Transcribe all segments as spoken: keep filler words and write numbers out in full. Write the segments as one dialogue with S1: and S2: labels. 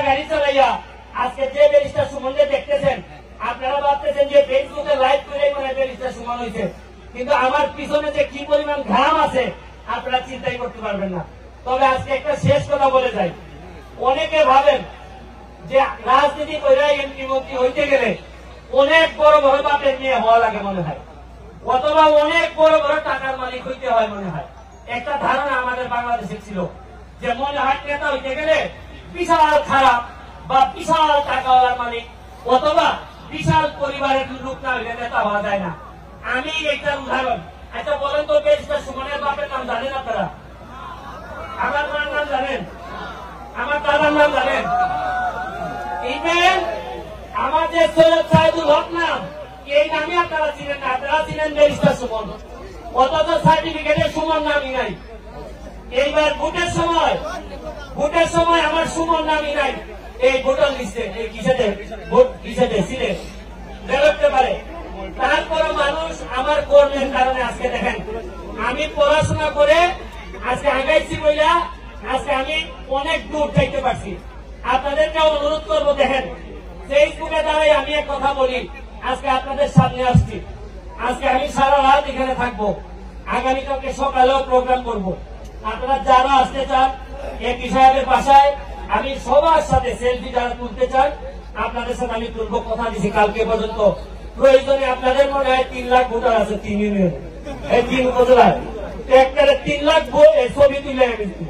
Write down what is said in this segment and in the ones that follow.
S1: গাড়ি চালাইয়া আজকে যে ব্যারিস্টার সুমনকে দেখতেছেন, আপনারা ভাবতেছেন যে ফেসবুকে লাইভ করে মানে ব্যারিস্টার সুমন হয়েছে, কিন্তু আমার পিছনে যে কি পরিমাণ ঘাম আছে আপনারা চিন্তাই করতে পারবেন না। তবে আজকে একটা শেষ কথা বলে যাই, অনেকে ভাবেন যে রাজনীতি করে এমপি মন্ত্রী হইতে গেলে অনেক বড় বড় বাপের মেয়ে হওয়া লাগে মনে হয়, অথবা অনেক বড় বড় টাকার মালিক হইতে হয় মনে হয়। একটা ধারণা আমাদের বাংলাদেশে ছিল যে মনে হয় নেতা হইতে গেলে বিশাল খারাপ বা বিশাল টাকাওয়ালার মালিক অথবা বিশাল পরিবারের লোক না হইলে নেতা হওয়া যায় না। আমি একটা উদাহরণ, আচ্ছা বলেন তো ব্যারিস্টার সুমনের বাপের নাম জানেন আপনারা? আমার মার নাম জানেন? আমার দাদার নাম জানেন? ইভেন আমার যে সৈয়দ সাইদুল হক নাম, এই নামে আপনারা চিনেন না, আপনারা চিনেন ব্যারিস্টার সুমন, অথচ সার্টিফিকেটে সুমন নামই নাই। এইবার ভোটের সময় ভোটের সময় আমার সুমন নামই নাই এই ভোটার লিস্টে, এই কিসেতে ভোট কিসেতে সিলেট বেরোতে পারে। তারপরে মানুষ আমার কর্মের কারণে আজকে দেখেন আমি পড়াশোনা করে আজকে আগাইছি বইলা আজকে আমি অনেক দূর যাইতে পারছি। আপনাদেরকে অনুরোধ করবো, দেখেন ফেসবুকে দ্বারাই আমি এক কথা বলি, আজকে আপনাদের সামনে আসছি, আজকে আমি সারা রাত এখানে থাকবো, আগামীকালকে সকালেও প্রোগ্রাম করব। আপনারা যারা আসতে চান এমপি সাহেবের বাসায় আমি সবার সাথে সেলফি যারা তুলতে চান আপনাদের সাথে আমি তুলবো, কথা দিচ্ছি কালকে পর্যন্ত। প্রয়োজনে আপনাদের মনে হয় তিন লাখ ভোটার আছে তিন ইউনিয়ন, এই তিন উপজেলায় একটা তিন লাখ ছবি তুলে আমি দিব।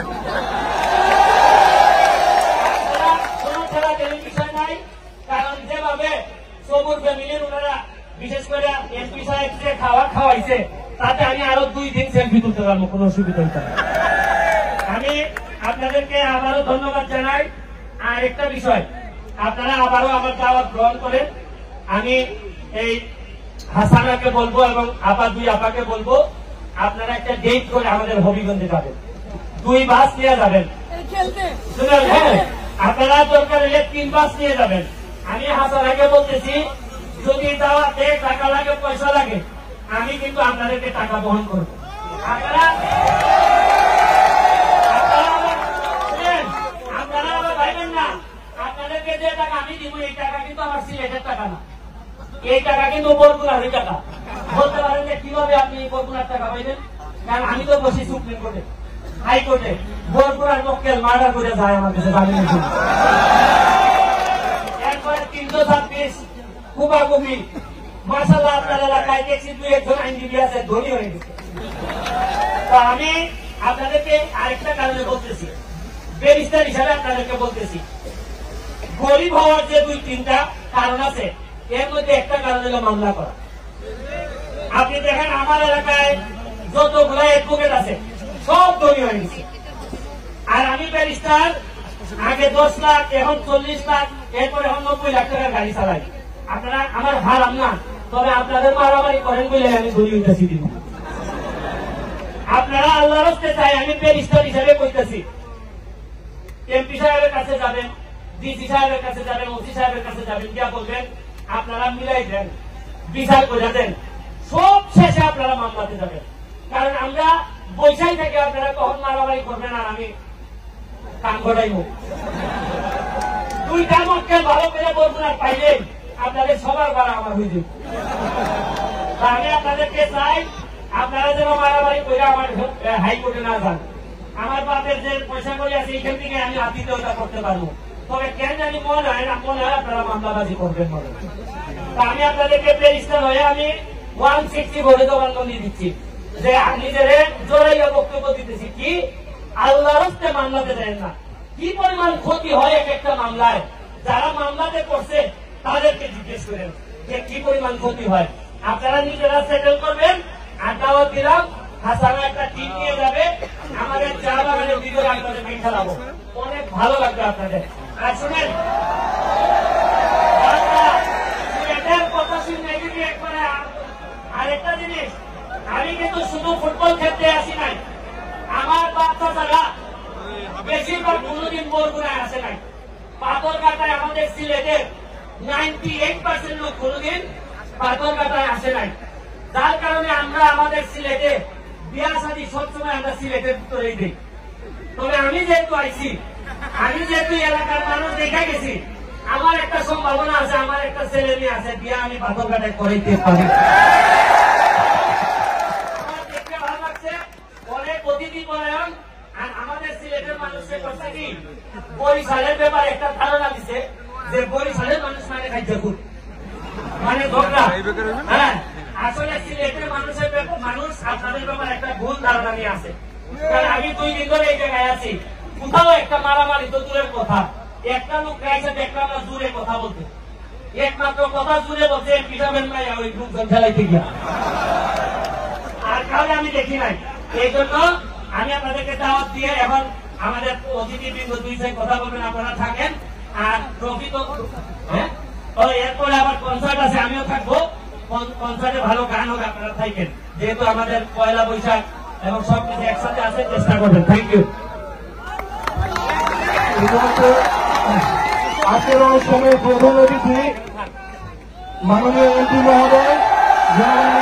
S1: কোন ঠেলাঠেলির বিষয় নাই, কারণ যেভাবে সবুজ ফ্যামিলির ওনারা বিশেষ করে এমপি সাহেব যে খাওয়া খাওয়াইছে তাতে আমি আরো দুই দিন সেলফি তুলতে পারবো, কোন অসুবিধা হইতে না। আমি আপনাদেরকে আবারও ধন্যবাদ জানাই। আর একটা বিষয়, আপনারা আবারও আমার দাওয়াত গ্রহণ করেন। আমি এই হাসানাকে বলবো এবং আপা দুই আপাকে বলবো আপনারা একটা ডেট করে আমাদের হবিগঞ্জে যাবেন, দুই বাস নিয়ে যাবেন। হ্যাঁ, আপনারা দরকার হলে তিন বাস নিয়ে যাবেন। আমি হাসানাকে বলতেছি যদি দাওয়াতে টাকা লাগে পয়সা লাগে আমি কিন্তু আপনাদেরকে টাকা বহন করবো। আপনারা আপনারা আবার ভাইবেন না আপনাদেরকে যে টাকা আমি দিব এই টাকা কিন্তু আমার সিলেটের টাকা না, এই টাকা কিন্তু বরগুনার টাকা। বলতে পারেন যে কিভাবে আপনি বরগুনার টাকা পাইবেন? কারণ আমি তো বসি সুপ্রিম কোর্টে, হাইকোর্টে, বরগুনার মক্কেল মার্ডার করে যায় আমার কাছে জামিনের জন্য। একবার তিনশো ছাব্বিশ কুবাকুবি মাসাল্লাহ আপনার এলাকায় দেখছি দুই একজন আইনজীবী আছে, ধনী হয়ে গেছে। তো আমি আপনাদেরকে আরেকটা কারণে বলতেছি, ব্যারিস্টার হিসাবে আপনাদেরকে বলতেছি, গরিব হওয়ার যে দুই তিনটা কারণ আছে এর মধ্যে একটা কারণ হলো মামলা করা। আপনি দেখেন আমার এলাকায় যতগুলো অ্যাডভোকেট আছে সব ধনী হয়ে গেছে, আর আমি ব্যারিস্টার আগে দশ লাখ এখন চল্লিশ লাখ এরপর এখন নব্বই লাখ টাকার গাড়ি চালাই। আপনারা আমার হারাম না, তবে আপনাদের মারামারি করেন বলে আমি ধনী হইতেছি দিব। আপনারা আল্লাহ রাস্তে চাই, আমি ব্যারিস্টার হিসাবে কইতেছি এমপি সাহেবের কাছে যাবেন, ডিসি সাহেবের কাছে যাবেন, ওসি সাহেবের কাছে যাবেন, গিয়া বলবেন আপনারা মিলাই দেন, বিচার করে দেন, সব শেষে আপনারা মামলাতে যাবেন। কারণ আমরা বৈশাই থেকে আপনারা কখন মারামারি করবেন আর আমি কাম ঘটাইব। দুইটা মক্কেল ভালো করে বলবেন পাইলে আপনাদের সবার বাড়া আমার হয়ে যাবে। আমি আপনাদেরকে চাই আপনারা যেন মারামারি করে আমার হাইকোর্টে না যান। আমার বাপের যে পয়সা করে আছে এইখান থেকে আমি আতিথ্যতা করতে পারবো, তবে কেন জানি মনে হয় না মনে হয় আপনারা মামলাবাজি করবেন মনে হয়। আমি আপনাদেরকে ব্যারিস্টার হয়ে আমি ওয়ান সিক্সটি ভোটে জবানবন্দি দিচ্ছি যে নিজের জোরাইয়া বক্তব্য দিতেছি কি আল্লাহ রাস্তে মামলাতে দেন না। কি পরিমাণ ক্ষতি হয় এক একটা মামলায়, যারা মামলাতে করছে তাদেরকে জিজ্ঞেস করেন যে কি পরিমাণ ক্ষতি হয়। আপনারা নিজেরা সেটেল করবেন। আর দাওয়াত দিলাম হাসানা একটা টিম নিয়ে যাবে, আমাদের চা বাগানের ভিতরে আপনাদের মেয়ে খেলাবো, অনেক ভালো লাগবে আপনাদের। আর শুনেন কথা শুনে একবারে আরেকটা জিনিস, আমি কিন্তু শুধু ফুটবল খেলতে আসি নাই, আমার বাচ্চা যারা বেশিরভাগ কোনদিন বরগুনায় আসে নাই। পাথরঘাটায় আমাদের সিলেটের নাইনটি এইট পার্সেন্ট লোক কোনদিন পাথরঘাটায় আসে নাই, যার কারণে আমরা আমাদের সিলেটে বিয়া শাদী সবসময় আমরা সিলেটের ভিতরেই দিই। তবে আমি যেহেতু আইছি আমি যেহেতু এলাকার মানুষ দেখা গেছি, আমার একটা সম্ভাবনা আছে, আমার একটা ছেলে মেয়ে আছে, বিয়ে আমি পাথরঘাটায় করাইতে পারি। আমার দেখতে ভালো লাগছে, অনেক অতিথি পরায়ণ। আর আমাদের সিলেটের মানুষকে করছে কি, বরিশালের ব্যাপারে একটা ধারণা দিছে যে বরিশালের মানুষ মানে খাইছে খুব, মানে ঝগড়া। হ্যাঁ, আসলে সিলেটের মানুষের মানুষ আপনাদের ব্যাপারে একটা ভুল ধারণা নিয়ে আছে। কারণ আমি দুই দিন ধরে এই জায়গায় আছি, কোথাও একটা মারামারি তো দূরের কথা, একটা লোক গাইছে দেখলাম না জুড়ে কথা বলতে, একমাত্র কথা জুড়ে বলছে পিঠাবেন নাই ওই লোকজন খেলাইতে গিয়া, আর কাউকে আমি দেখি নাই। এই জন্য আমি আপনাদেরকে দাওয়াত দিয়ে এখন আমাদের অতিথিবৃন্দ দুই সাইড কথা বলবেন, আপনারা থাকেন। আর ট্রফি তো হ্যাঁ, এরপরে আবার কনসার্ট আছে, আমিও থাকবো। কনসার্টে ভালো গান হবে, আপনারা থাকেন, যেহেতু আমাদের পয়লা বৈশাখ এবং সবকিছু একসাথে আছে, চেষ্টা করবেন। Thank you.
S2: আজকের অনুষ্ঠানের প্রধান অতিথি মাননীয় এমপি মহোদয়